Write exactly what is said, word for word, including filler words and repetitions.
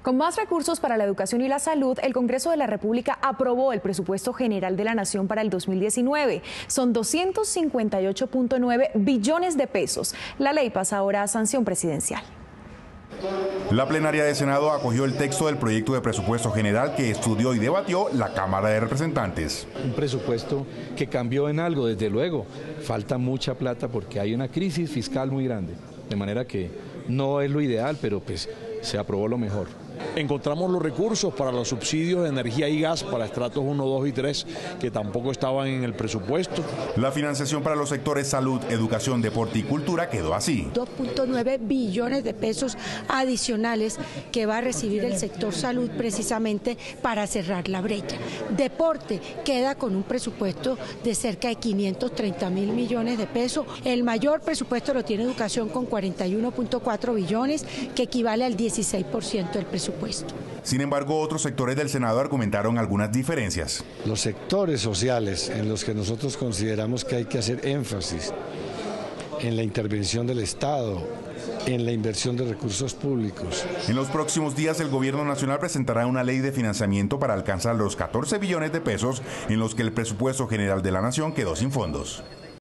Con más recursos para la educación y la salud, el Congreso de la República aprobó el presupuesto general de la Nación para el dos mil diecinueve. Son doscientos cincuenta y ocho punto nueve billones de pesos. La ley pasa ahora a sanción presidencial. La plenaria de Senado acogió el texto del proyecto de presupuesto general que estudió y debatió la Cámara de Representantes. Un presupuesto que cambió en algo, desde luego. Falta mucha plata porque hay una crisis fiscal muy grande. De manera que no es lo ideal, pero pues se aprobó lo mejor. Encontramos los recursos para los subsidios de energía y gas para estratos uno, dos y tres, que tampoco estaban en el presupuesto. La financiación para los sectores salud, educación, deporte y cultura quedó así. dos punto nueve billones de pesos adicionales que va a recibir el sector salud precisamente para cerrar la brecha. Deporte queda con un presupuesto de cerca de quinientos treinta mil millones de pesos. El mayor presupuesto lo tiene educación con cuarenta y uno punto cuatro billones, que equivale al dieciséis por ciento del presupuesto. Sin embargo, otros sectores del Senado argumentaron algunas diferencias. Los sectores sociales en los que nosotros consideramos que hay que hacer énfasis en la intervención del Estado, en la inversión de recursos públicos. En los próximos días el Gobierno Nacional presentará una ley de financiamiento para alcanzar los catorce billones de pesos en los que el presupuesto general de la Nación quedó sin fondos.